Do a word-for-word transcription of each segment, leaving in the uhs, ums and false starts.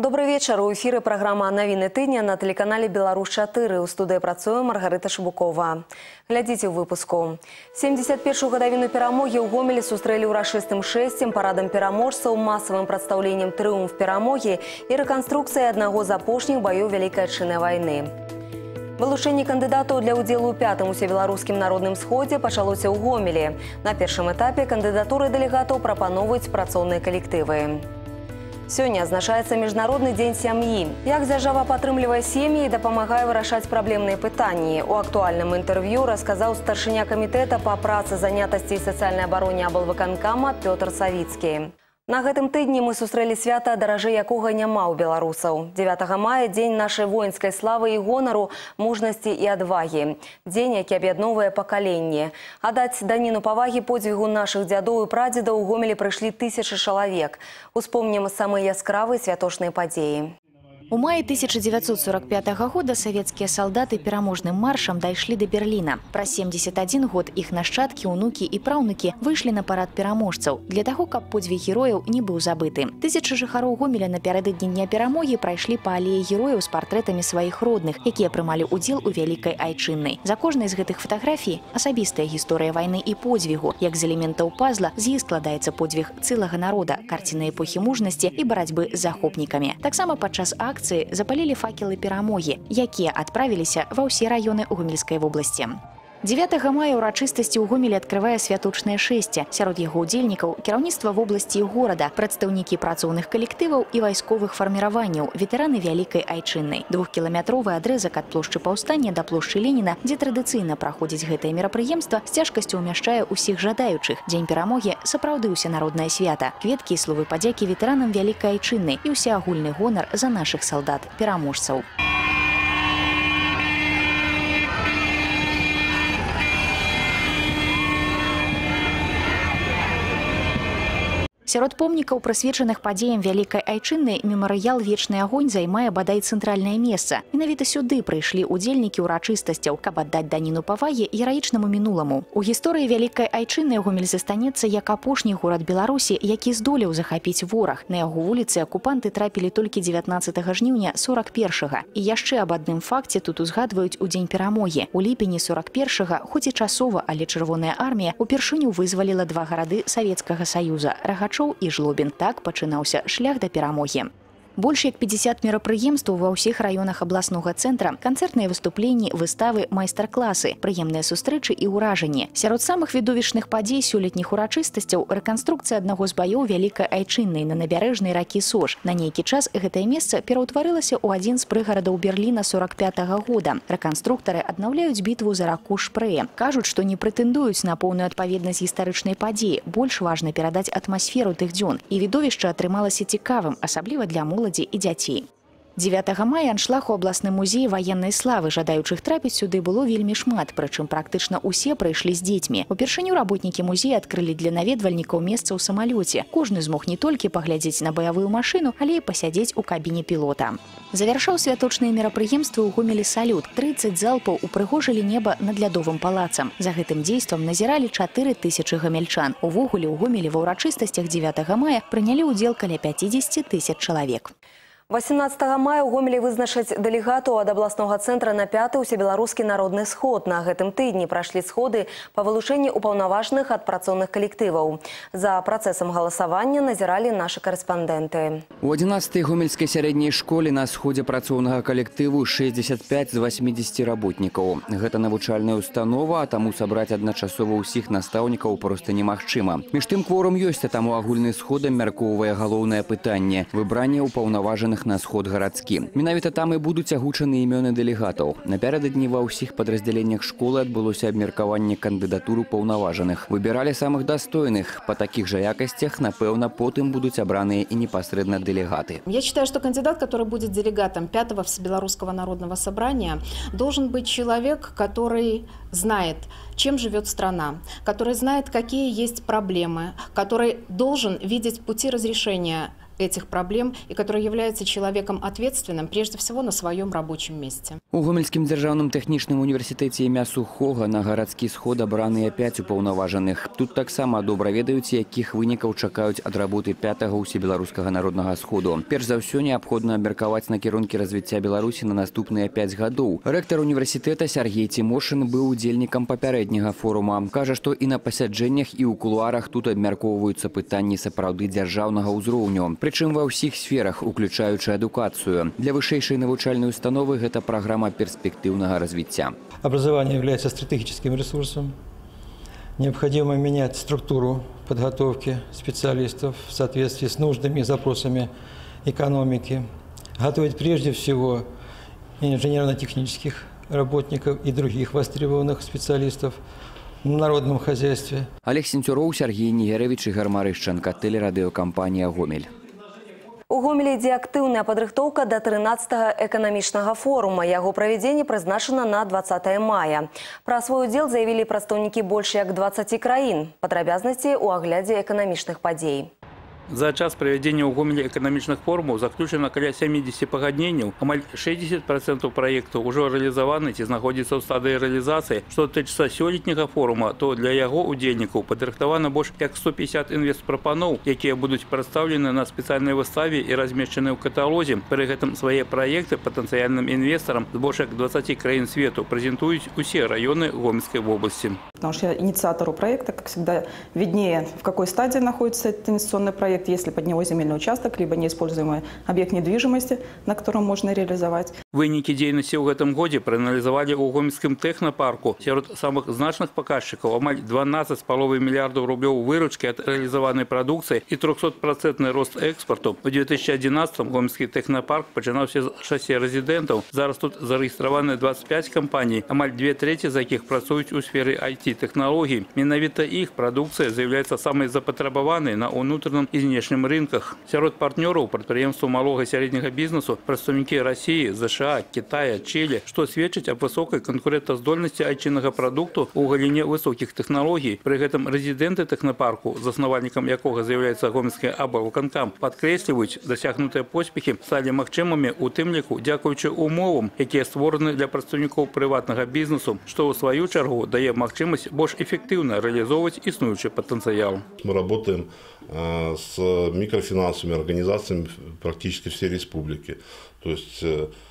Добрый вечер. У эфире программа «Новины тыдня» на телеканале «Беларусь четыре». У студии працуе Маргарита Шабукова. Глядите в выпуску. семьдесят первую годовину перамоги у Гомелі сустрэлі ўрачыстым шэсцем, парадам пераможцаў, массовым прадстаўленнем «Трыумф перамоги» и реконструкцией одного из апошніх боев Великой Отчинной войны. Вылучэнне кандыдатаў для ўдзелу ў пятым усебеларускім народным сходзе пачалося ў Гомелі. На першым этапе кандыдатуры дэлегатаў прапаноўваюць працоўныя калектывы. Сёння азначаецца Міжнародны дзень сям'і. Як дзяржава падтрымлівае сем'і і дапамагае вырашаць праблемныя пытанні. У актуальным інтэрв'ю расказаў старшыня камітэта па працы, занятасці і сацыяльнай абароне аблвыканкама Пётр Савіцкі. На гэтым тыдні мы сустрэлі свята, даражэй якога няма ў беларусаў. дзевятага мая – дзень нашай воінскай славы і гонару, мужнасці і адвагі. Дзень, які аб'ядноўвае пакаленні. Аддаць даніну павагі подзвігу нашых дзядоў і прадзедаў у Гомелі прыйшлі тысячы чалавек. Успомнім самыя яскравыя святочныя падзеі. У маі тысяча девятьсот сорок пятого года советские солдаты пераможным маршем дошли до Берлина. Праз семьдесят один год их нашчадки, унуки и правнуки вышли на парад пераможцаў для того, каб подзвиг герояў не быў забыты. Тысячы жыхароў Гомеля напярэдадні дня перамогі прайшлі па алеі герояў з партрэтамі сваіх родных, якія прымалі удзел у Вялікай Айчыннай. За кожнай з гэтых фатаграфій асабістая гісторыя вайны і подзвігу. Як з элементаў пазла, з іх складаецца подзвіг цэлага народа, карціна эпохі мужнасці і барацьбы з захопнікамі. Таксама падчас акцыі запалілі факелы перамогі, якія адправіліся ва ўсе раёны Гомельскай вобласці. дзевятага мая ўрачыстасці ў Гомелі адкрывае святочнае шэсце. Сярод яго ўдзельнікаў кіраўніцтва вобласці і горада, прадстаўнікі працоўных калектываў і вайсковых фарміраванняў, ветэраны Вялікай Айчыннай. Двухкіламятровы адрэзак ад плошчы Паўстання да плошчы Леніна, дзе традыцыйна праходзіць гэтае мерапрыемства, з цяжкасцю ўмяшчае ўсіх жадаючых. Дзень перамогі сапраўды ўсенароднае свята. Кветкі і словы падзякі ветэранам Вялікай Айчыннай і ўсеагульны гонар за нашых салдат, пераможцаў. Сярод помнікаў, прысвечаных падзеям Вялікай Айчыннай, мемарыял «Вечны агонь» займае бадай цэнтральнае месца. Менавіта сюды прыйшлі ўдзельнікі ўрачыстасцяў, каб аддаць даніну павагі гераічнаму мінуламу. У гісторыі Вялікай Айчыннай Гомель застанецца як апошні горад Беларусі, які здолеў захапіць вораг. На яго вуліцы акупанты трапілі толькі дзевятнаццатага жніўня сорак першага. І яшчэ аб адным факце тут узгадваюць у дзень перамогі. У ліпені сорак першага, хоць і часова, але Чырвоная армія упершыню вызваліла два гарады Савецкага Саюза – Рагачоў і Жлобін. Так пачынаўся шлях да перамогі. Больш як пятьдесят мерапрыемстваў ва ўсіх раёнах абласнога цэнтра, канцэртныя выступленні, выставы, майстар-класы, прыемныя сустрэчы і ўражанні. Сярод самых відовішчных падзей сёлетніх урачыстасцяў рэканструкцыя аднаго з баёў Вялікай Айчыннай на набярэжнай ракі Сож. На нейкі час гэтае месца пераўтварылася ў адзін з прыгарадаў Берліна сорак пятага года. Рэканструктары аднаўляюць бітву за раку Шпрэе. Кажуць, што не прэтэндуюць на поўную адпаведнасць гістарычнай падзеі. Больш важна перадаць атмасферу тых дзён. І відовішча атрымалася цікавым, асабліва для моладзі і дзяцей. дзевятага мая аншлаг у абласным музеі ваеннай славы. Жадаючых трапіць сюды было вельмі шмат, прычым практычна ўсе прыйшлі з дзецьмі. Упершыню работнікі музея адкрылі для наведвальнікаў месца ў самалёце. Кожны змог не толькі паглядзець на баявую машыну, але і пасядзець у кабіне пілота. Завяршаў святочныя мерапрыемствы ў Гомелі салют. трыццаць залпаў упрыгожылі неба над лядовым палацам. За гэтым дзействам назіралі чатыры тысячы гамельчан. Увогуле ў Гомелі ва ўрачыстасцях дзевятага мая прынялі ўдзел каля пяцідзесяці тысяч чалавек. восемнадцатага мая ў Гомелі вызначаць дэлегатаў ад абласнога цэнтра на пяты ўсебеларускі народны сход. На гэтым тыдні прайшлі сходы па вылучэнні ўпаўнаважаных ад працоўных калектываў. За працэсам галасавання назіралі нашы карэспандэнты. У адзінаццатай гомельскай сярэдняй школе на сходзе працоўнага калектыву шэсцьдзесят пяць з восьмідзесяці работнікаў. Гэта навучальная установа, а таму сабраць адначасова ўсіх настаўнікаў проста немагчыма. Між тым кворум ёсць, а таму агульны сход абмяркоўвае галоўнае пытанне – выбранне ўпаўнаважаных на сход гарадскі. Менавіта там і будуць агучаны імёны дэлегатаў. Напярэдадні ва ўсіх падраздзяленнях школы адбылося абмеркаванне кандыдатур упаўнаважаных. Выбіралі самых дастойных. Па такіх жа якасцях, напэўна, потым будуць абраныя і непасрэдна дэлегаты. Я считаю, что кандидат, который будет делегатом пятого Всебелорусского народного собрания, должен быть человек, который знает, чем живет страна, который знает, какие есть проблемы, который должен видеть пути разрешения этих проблем и который является человеком ответственным прежде всего на своем рабочем месте. У Гомельскім дзяржаўным тэхнічным універсітэце імя Сухога на гарадскі сход абраныя пяць упаўнаважаных. Тут таксама добра ведаюць, якіх вынікаў чакаюць ад работы пятага ўсебеларускага народнага сходу. Перш за ўсё неабходна абмеркаваць накірункі развіцця Беларусі на наступныя пяць гадоў. Рэктар універсітэта Сергей Тимошин быў удзельнікам папярэдняга форума. Кажа, што і на пасяджэннях, і ў кулуарах тут абмяркоўваюцца пытанні сапраўды дзяржаўнага ўзроўню. Прычым ва ўсіх сферах, уключаючы адукацыю. Для вышэйшай навучальнай установы гэта праграма перспективного развития. Образование является стратегическим ресурсом. Необходимо менять структуру подготовки специалистов в соответствии с нуждами и запросами экономики. Готовить прежде всего инженерно-технических работников и других востребованных специалистов в народном хозяйстве. Олег Сентюров, Сергей Нигерович, Игорь Марышченко, телерадиокомпания «Гомель». У Гомелі ідзе актыўная падрыхтоўка да трынаццатага эканамічнага форума. Яго правядзенне прызначана на двадцатае мая. Пра свой удзел заявілі прадстаўнікі больш як дваццаці краін. Падрабязнасці ў аглядзе эканамічных падзей. За час проведения у Гомеля экономичных форумов заключено около семидесяти погоднений. Амаль шестьдесят процентов проектов уже реализованы и находятся в стадии реализации. Что тычется сёлетняга форума, то для его удельников подрыхтовано больше как сто пятьдесят инвестпропанов, которые будут представлены на специальной выставе и размещены в каталоге. При этом свои проекты потенциальным инвесторам с больше двадцати краин свету презентуют все районы Гомельской области. Потому что инициатору проекта, как всегда, виднее, в какой стадии находится этот инвестиционный проект, если под него земельный участок, либо неиспользуемый объект недвижимости, на котором можно реализовать. Выники деятельности в этом году проанализовали у Гомельском технопарку. Среди самых значных показчиков амаль дванадцать с половиной миллиардов рублей выручки от реализованной продукции и трехсотпроцентный рост экспорту. В две тысячи одиннадцатом Гомельский технопарк починався з шести резидентов. Зараз тут зареєстровані двадцять п'ять компаний, амаль две трети з яких працюють у сфері ай ті-технологій. Менавіта їх продукція з'являється самою запотребованою на внутрішньому і внешнім ринках. Серед партнерів підприємства малого і середнього бізнесу представники Росії, США, Китая, Чили, що свідчить об високій конкурентоздольності айчинного продукту у галині високих технологій. При цьому резиденти технопарку, засновником якого з'являється Гомельський облвиконком, підкреслюють, досягнуті поспіхи стали можливими у тим ліку, дякуючи умовам, які створені для представників приватного бізнесу, що у свою чергу дає можливість більш ефективно реалізовувати існуючий потенціал. Ми працюємо с микрофинансовыми организациями практически всей республики. То есть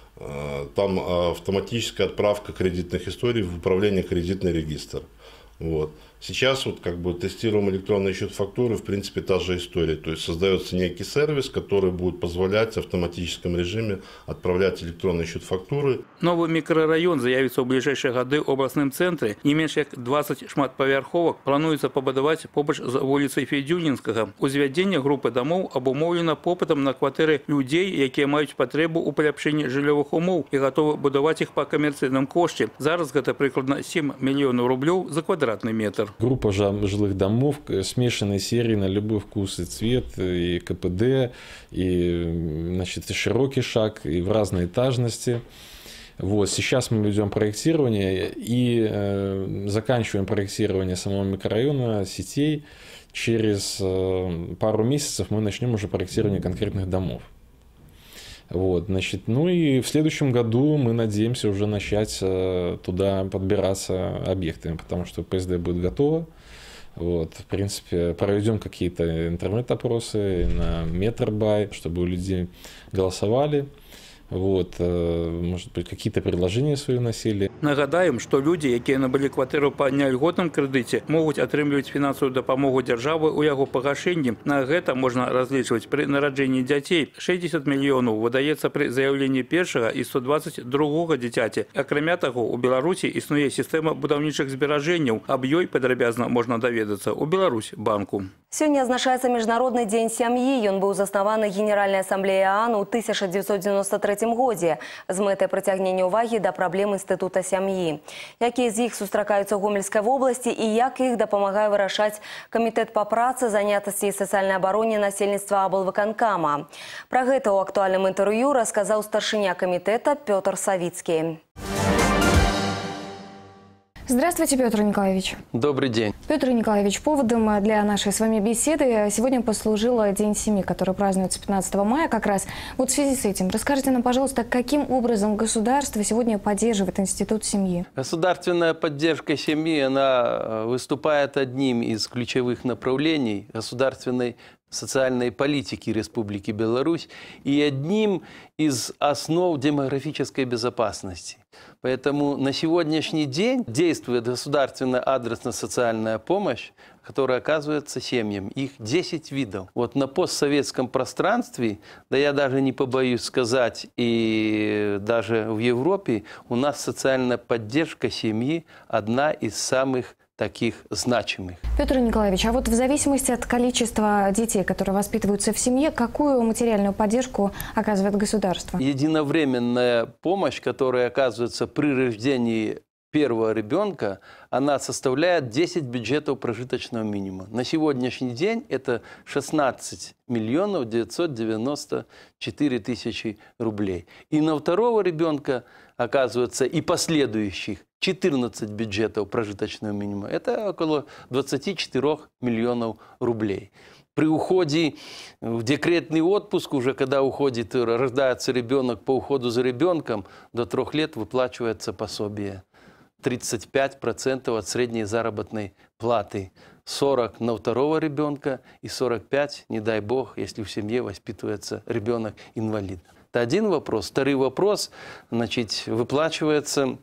там автоматическая отправка кредитных историй в управление кредитный регистр. Вот. Сейчас вот как бы тестируем электронный счет фактуры, в принципе та же история. То есть создается некий сервис, который будет позволять в автоматическом режиме отправлять электронный счет фактуры. Новый микрорайон заявится в ближайшие годы в областном центре. Не меньше как двадцать шматпавярховок плануется побудовать побач з вулицей Федюнинского. Узвядзенне группы домов обумовлено попытом на квартиры людей, які мають потребу у поляпшенні жильових умов і готові будувати їх по комерційному кошті. Зараз це прикладно семь миллионов рублей за квадратный метр. Группа жилых домов смешанной серии на любой вкус и цвет, и ка пэ дэ, и, значит, и широкий шаг, и в разной этажности. Вот. Сейчас мы ведем проектирование и э, заканчиваем проектирование самого микрорайона, сетей. Через э, пару месяцев мы начнем уже проектирование конкретных домов. Вот, значит, ну и в следующем году мы надеемся уже начать э, туда подбираться объектами, потому что пэ эс дэ будет готово. Вот, в принципе, проведем какие-то интернет-опросы на Метрбай, чтобы люди голосовали. Вот, может быть, какие-то предложения свои вносили. Нагадаем, что люди, які набылі квартиру по нельготным кредите, могут атрымліваць финансовую допомогу державы у яго пагашэнні. На гэта можно разлічваць при нараджэнні дзяцей. шестьдесят миллионов выдаецца при заявлении першага и сто двадцать другого дзіцяці. Акрамя таго, у Беларусі існуе сістэма будаўнічых зберажэнняў. Аб ёй падрабязна можна даведацца у Беларусь банку. Сёння адзначаецца Міжнародны дзень сям'і. Ён быў заснаваны Генеральнай асамблеяй ААН у тысяча девятьсот девяносто третьем годзе з мэтай прыцягнення ўвагі да праблем інстытута сям'і. Якія з іх сустракаюцца ў Гомельскай вобласці і як іх дапамагае вырашаць камітэт па працы, занятасці і сацыяльнай абароне насельніцтва облвыканкама. Пра гэта ў актуальным інтэрв'ю расказаў старшыня камітэта Пётр Савіцкі. Здравствуйте, Петр Николаевич. Добрый день. Петр Николаевич, поводом для нашей с вами беседы сегодня послужил День семьи, который празднуется пятнадцатого мая как раз. Вот в связи с этим расскажите нам, пожалуйста, каким образом государство сегодня поддерживает институт семьи? Государственная поддержка семьи, она выступает одним из ключевых направлений государственной социальной политики Республики Беларусь и одним из основ демографической безопасности. Поэтому на сегодняшний день действует государственная адресно-социальная помощь, которая оказывается семьям. Их десять видов. Вот на постсоветском пространстве, да я даже не побоюсь сказать, и даже в Европе у нас социальная поддержка семьи одна из самых таких значимых. Петр Николаевич, а вот в зависимости от количества детей, которые воспитываются в семье, какую материальную поддержку оказывает государство? Единовременная помощь, которая оказывается при рождении первого ребенка, она составляет десять бюджетов прожиточного минимума. На сегодняшний день это шестнадцать миллионов девятьсот девяносто четыре тысячи рублей. И на второго ребенка оказывается и последующих четырнадцать бюджетов прожиточного минимума. Это около двадцати четырёх миллионов рублей. При уходе в декретный отпуск, уже когда уходит, рождается ребенок, по уходу за ребенком до трех лет выплачивается пособие. тридцать пять процентов от средней заработной платы. сорок процентов на второго ребенка и сорок пять процентов, не дай бог, если в семье воспитывается ребенок-инвалид. Это один вопрос. Второй вопрос, значит, выплачивается,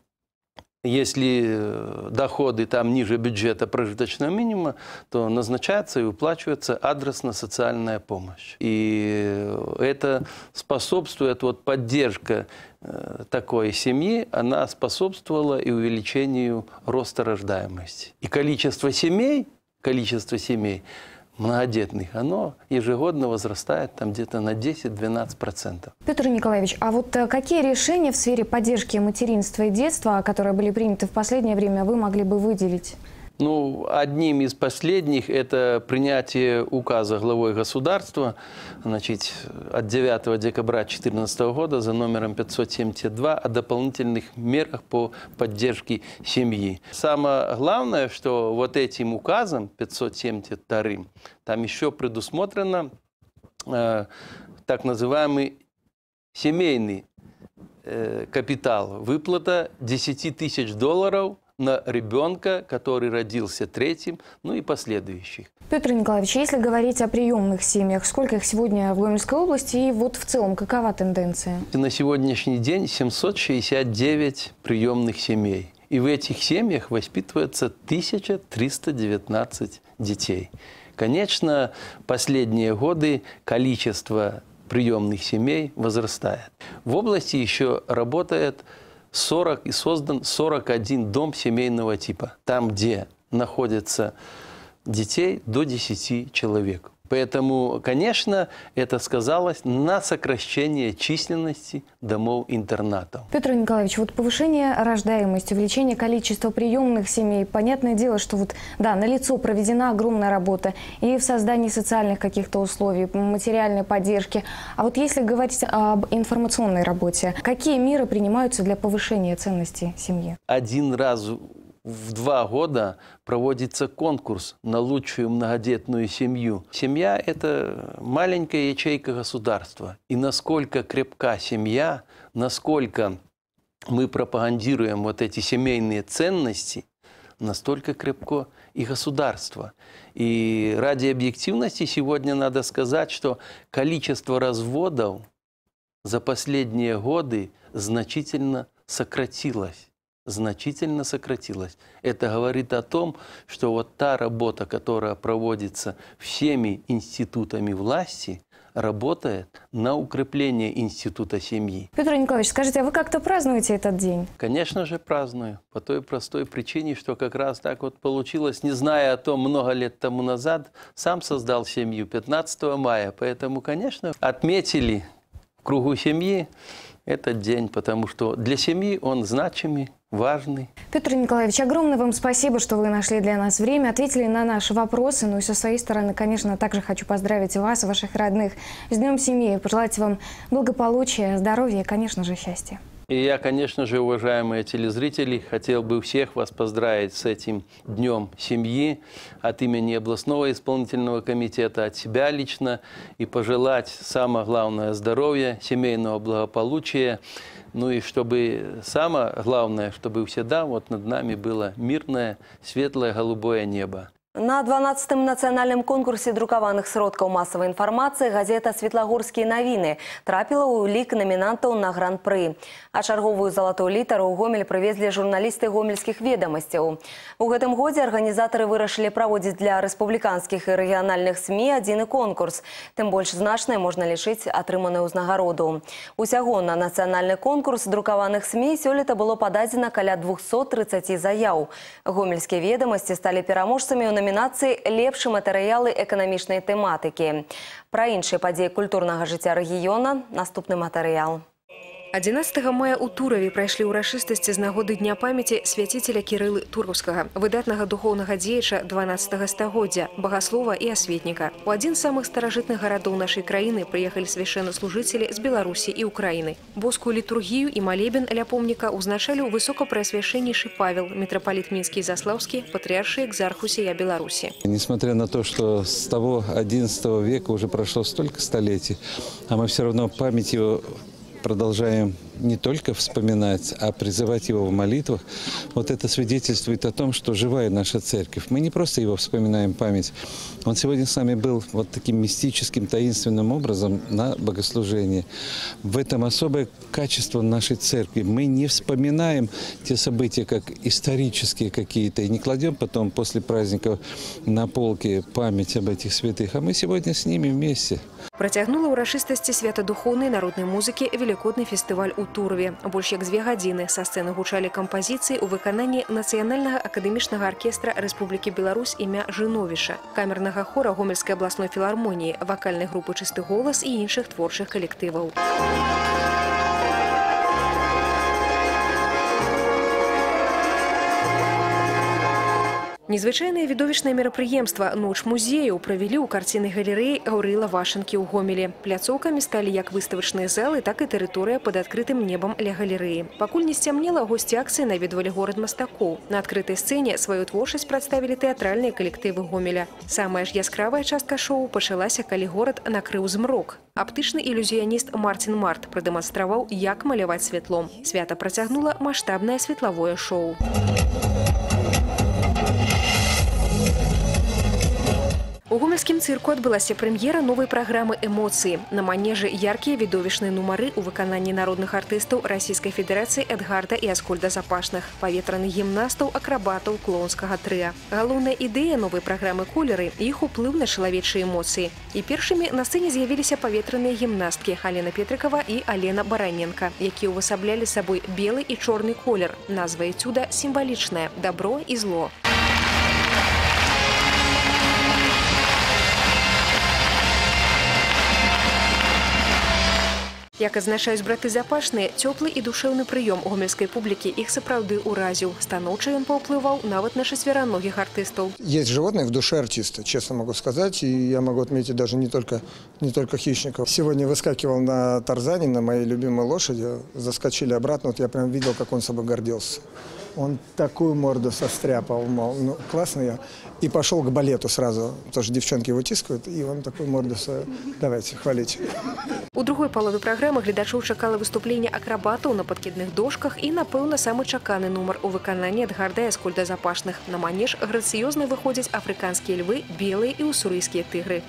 если доходы там ниже бюджета прожиточного минимума, то назначается и выплачивается адресно-социальная помощь. И это способствует, вот поддержка такой семьи, она способствовала и увеличению роста рождаемости. И количество семей, количество семей многодетных, оно ежегодно возрастает там где-то на десять-двенадцать процентов. Петр Николаевич, а вот какие решения в сфере поддержки материнства и детства, которые были приняты в последнее время, вы могли бы выделить? Ну, одним из последних это принятие указа главой государства, значит, от девятого декабря две тысячи четырнадцатого года за номером пятьсот семьдесят два о дополнительных мерах по поддержке семьи. Самое главное, что вот этим указом пятьсот семьдесят два там еще предусмотрено э, так называемый семейный э, капитал, выплата десять тысяч долларов на ребенка, который родился третьим, ну и последующих. Петр Николаевич, если говорить о приемных семьях, сколько их сегодня в Гомельской области и вот в целом какова тенденция? На сегодняшний день семьсот шестьдесят девять приемных семей. И в этих семьях воспитывается тысяча триста девятнадцать детей. Конечно, последние годы количество приемных семей возрастает. В области еще работает сорок и создан сорок один дом семейного типа, там, где находятся детей до десяти человек. Поэтому, конечно, это сказалось на сокращении численности домов-интернатов. Петр Николаевич, вот повышение рождаемости, увеличение количества приемных семей, понятное дело, что вот, да, налицо проведена огромная работа и в создании социальных каких-то условий, материальной поддержки. А вот если говорить об информационной работе, какие меры принимаются для повышения ценности семьи? Один раз в два года проводится конкурс на лучшую многодетную семью. Семья – это маленькая ячейка государства. И насколько крепка семья, насколько мы пропагандируем вот эти семейные ценности, настолько крепко и государство. И ради объективности сегодня надо сказать, что количество разводов за последние годы значительно сократилось. значительно сократилось. Это говорит о том, что вот та работа, которая проводится всеми институтами власти, работает на укрепление института семьи. Петр Николаевич, скажите, а вы как-то празднуете этот день? Конечно же праздную. По той простой причине, что как раз так вот получилось, не зная о том много лет тому назад, сам создал семью пятнадцатого мая. Поэтому, конечно, отметили в кругу семьи этот день, потому что для семьи он значимый, важный. Петр Николаевич, огромное вам спасибо, что вы нашли для нас время, ответили на наши вопросы. Ну и со своей стороны, конечно, также хочу поздравить вас, ваших родных с Днем семьи, пожелать вам благополучия, здоровья и, конечно же, счастья. И я, конечно же, уважаемые телезрители, хотел бы всех вас поздравить с этим Днем семьи от имени областного исполнительного комитета, от себя лично, и пожелать самое главное здоровья, семейного благополучия. Ну и чтобы самое главное, чтобы всегда вот над нами было мирное, светлое, голубое небо. На дванадцатым нацыянальным конкурсе друкаваных сродкаў массовой информации газета «Светлагорские новины» трапила ў лік номинантаў на гран-пры. А чарговую залатую літару ў Гомель прывезлі журналисты гомельских ведомостей. У гэтым годзе организаторы вырашылі праводзіць для республиканских и региональных СМИ адзіны конкурс. Тым больш значнай можна лічыць атрыманую ўзнагароду. Усяго на нацыянальны конкурс друкаваных СМИ сёлета было пададзена каля двухсот тридцати заяў. Гомельскія ведомости стали пераможцамі ў номинации «Лепші матэрыялы эканамічнай тэматыкі». Пра іншыя падзеі культурнага жыцця рэгіёна наступны матэрыял. адзінаццатага мая ў Тураве прайшлі ўрачыстасці з нагоды Дня памяці свяціцеля Кірылы Тураўскага, выдатнага духоўнага дзеяча дванаццатага стагоддзя, багаслова і асветніка. У адзін з самых старажытных гарадоў нашай краіны прыехалі свяшчэннаслужыцелі з Беларусі і Украіны. Боскую літургію і малебен ля помніка узначалі ў высокапрэасвяшчэннейшы Павел, мітрапаліт Мінскі і Заслаўскі, патрыаршый экзарх усея Беларусі. Несмотря на то, что с того одиннадцатого века уже прошло столько столетий, а мы все равно память его продолжаем не только вспоминать, а призывать его в молитвах, вот это свидетельствует о том, что живая наша церковь. Мы не просто его вспоминаем память. Он сегодня с нами был вот таким мистическим, таинственным образом на богослужении. В этом особое качество нашей церкви. Мы не вспоминаем те события, как исторические какие-то, и не кладем потом после праздников на полке память об этих святых, а мы сегодня с ними вместе. Працягнула ўрачыстасці святадухоўнай народнай музыкі велікодны фестываль у Турове. Больш як дзве гадзіны са сцэны гучалі кампазіцыі ў выкананні Нацыянальнага акадэмічнага аркестра Рэспублікі Беларусь імя Жыновіша, камернага хора Гомельскай абласной філармоніі, вакальнай групы «Чысты голас» і іншых творчых калектываў. Незвычайнае відовішнае мерапрыемства «Ноч музею» правялі ў карціннай галерэі Гаўрыла Вашанкі ў Гомелі. Пляцоўкамі сталі як выставачныя залы, так і тэрыторыя пад адкрытым небам ля галерэі. Пакуль не сцямнела, госці акцыі наведвалі горад мастакоў. На адкрытай сцэне сваю творчасць прадставілі тэатральныя калектывы Гомеля. Самая ж яскравая частка шоу пачалася, калі горад накрыў змрок. Аптычны ілюзіяніст Марцін Март прадэманстраваў, як маляваць святлом. Свята працягнула маштабнае светлавое шоу. У гомельскім цырку адбылася прэм'ера новай праграмы «Эмоцыі». На манежы яркія відовішныя нумары ў выкананні народных артыстаў Расійскай Федэрацыі Эдгарда і Аскольда Запашных, паветраных гімнастаў, акрабатаў клоунскага трыа. Галоўная ідэя новай праграмы колеры – іх уплыў на чалавечыя эмоцыі. І першымі на сцэне з'явіліся паветраныя гімнасткі Алена Петрыкава і Алена Бараненка, якія ўвасаблялі сабой белы і чорны колер. Назва эцюда сімвалічная – «Дабро і зло». Як адзначаюць браты Запашныя, цёплы і душэўны прыём гомельскай публікі іх сапраўды ўразіў. Станоўча ён паўплываў нават на чацвераногіх артыстаў. Есть животные в душе артиста, честно могу сказать, и я могу отметить даже не только, не только хищников. Сегодня выскакивал на Тарзане, на моей любимой лошади, заскочили обратно, вот я прям видел, как он собой гордился. Он такую морду состряпал, мол, ну, классно я. И пошел к балету сразу, потому что девчонки его тискают, и он такую морду свою, давайте, хвалите. У другой палове праграмы гледачоў чакала выступленне акрабатаў на падкідных дошках і, напэўна, самы чаканы нумар у выкананні Эдгарда і Аскольда Запашных. На манеж грацыёзна выходзяць афрыканскія львы, белыя і уссурыйскія тыгры.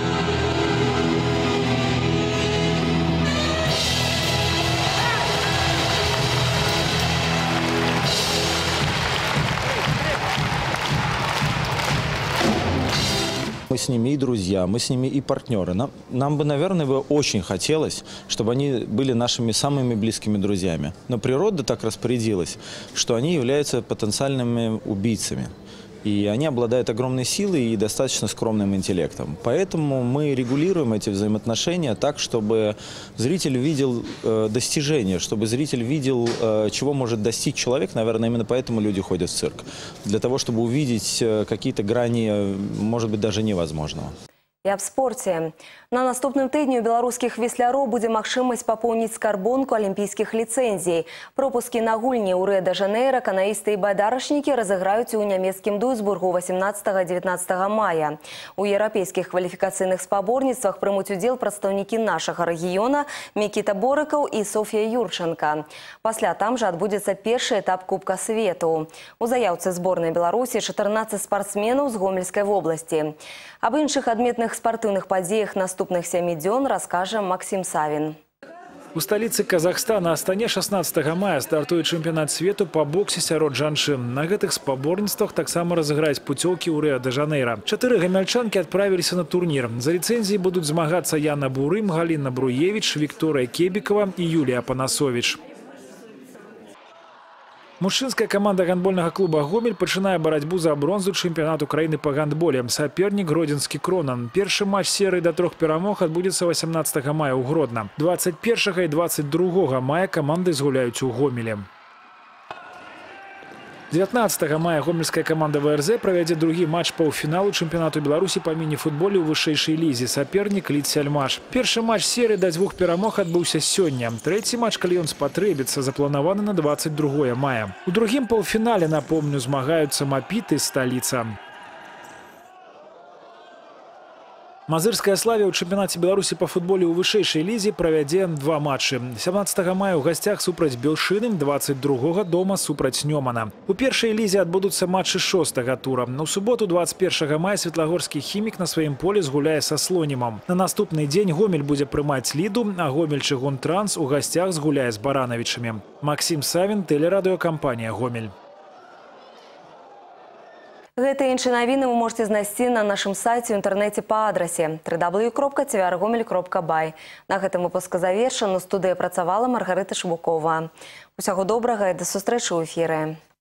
Мы с ними и друзья, мы с ними и партнеры. Нам, нам бы, наверное, бы очень хотелось, чтобы они были нашими самыми близкими друзьями. Но природа так распорядилась, что они являются потенциальными убийцами. И они обладают огромной силой и достаточно скромным интеллектом. Поэтому мы регулируем эти взаимоотношения так, чтобы зритель видел э, достижения, чтобы зритель видел, э, чего может достичь человек. Наверное, именно поэтому люди ходят в цирк. Для того, чтобы увидеть э, какие-то грани, может быть, даже невозможного. І аб спорце. На наступным тыдні у беларускіх весляроў будзе магчымасць папоўніць скарбонку алімпійскіх ліцэнзій. Пропускі на гульні ў Рыа-дэ-Жанэйра канаісты і байдарачнікі разыграюць у нямецкім Дуйсбургу васемнаццатага-дзевятнаццатага мая. У еўрапейскіх кваліфікацыйных спаборніцтвах прымуць удзел прадстаўнікі нашага рэгіёна Мікіта Борыкаў і Софія Юрченка. Пасля там жа адбудзецца першы этап Кубка свету. У заяўцы зборнай Беларусі чатырнаццаць спартсменаў з Гомельскай вобласці. Аб іншых адметных спартыўных падзеях наступных сямі дзён раскажа Максим Савин. У столицы Казахстана Астане шаснаццатага мая стартуе чэмпіянат свету по боксе сярод жанчын. На гэтых спаборніцтвах таксама разыграюць пуцёўкі ў Рыа-дэ-Жанэйра. Чатыры гамяльчанкі адправіліся на турнір. За ліцэнзіі будуць змагацца Яна Бурым, Галіна Бруевич, Вікторыя Кебікова і Юлія Панасович. Мужчынская каманда гандбольнага клуба «Гомель» пачынае барацьбу за бронзу чэмпіянату краіны па гандболе. Сапернік гродзенскі «Кронан». Першы матч серыі да трох перамог адбудзецца васямнаццатага мая ў Гродна. дваццаць першага і дваццаць другога мая каманды згуляюць у Гомелі. дзевятнаццатага мая гомельская каманда ВРЗ правядзе другі матч паўфіналу чэмпіянату Беларусі па міні-футболе ў вышэйшай лізе. Сапернік Лідсельмаш. Першы матч серыі да дзвюх перамог адбыўся сёння. Трэці матч, калі ён спатрэбіцца, запланаваны на дваццаць другое мая. У другім паўфінале, напомню, змагаюцца Мапіт і Сталіца. Мазырская славе ў чэмпіянаце Беларусі па футболе ў вышэйшай лізе правядзе два матчы. сямнаццатага мая ў гасцях супраць Белшыны, дваццаць другога дома супраць Нёмана. У першай лізе адбудуцца матчы шостага тура. У суботу дваццаць першага мая светлагорскі хімік на сваім полі згуляе са Слонімам. На наступны дзень Гомель будзе прымаць Ліду, а Гомель-Чыгунтранс у гасцях згуляе з Баранавічамі. Максим Савин, тэлерадыёкампанія «Гомель». Гэта і іншыя навіны вы можете знайсці на нашым сайце ў інтэрнэце па адрасе дабл ю дабл ю дабл ю кропка ці ар гомель кропка бай. На гэтым выпуск завершаны. У студыі працавала Маргарыта Шыбукова. Усяго добрага і да сустрэчы ў эфіры.